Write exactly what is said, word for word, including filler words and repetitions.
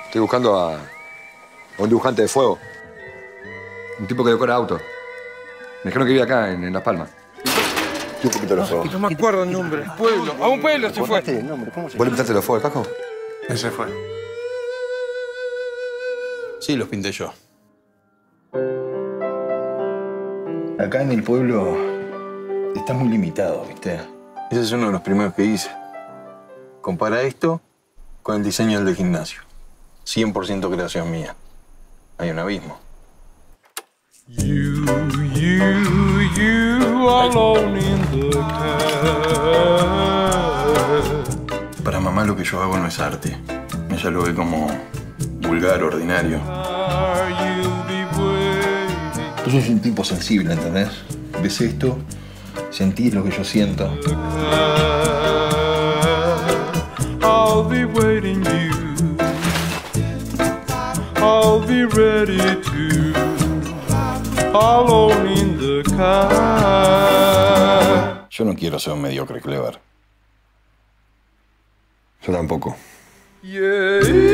Estoy buscando a, a un dibujante de fuego. Un tipo que decora autos. Me dijeron que vive acá, en, en Las Palmas. ¿Qué un poquito de los fuegos? No me acuerdo el nombre. Pueblo. A un pueblo se fue. El nombre? ¿Cómo se ¿Vos le llama? pintaste los fuegos, Cajo? Ese fue. Sí, los pinté yo. Acá en el pueblo está muy limitado, ¿viste? Ese es uno de los primeros que hice. Compara esto con el diseño del gimnasio. cien por ciento creación mía. Hay un abismo. You, you, you alone in the car. Para mamá lo que yo hago no es arte. Ella lo ve como vulgar, ordinario. Are you be waiting? Yo soy un tipo sensible, ¿entendés? Ves esto, sentís lo que yo siento. I'll be waiting you. I'll be ready to. Alone in the car. Yo no quiero ser un mediocre clever. Yo tampoco. Yeah.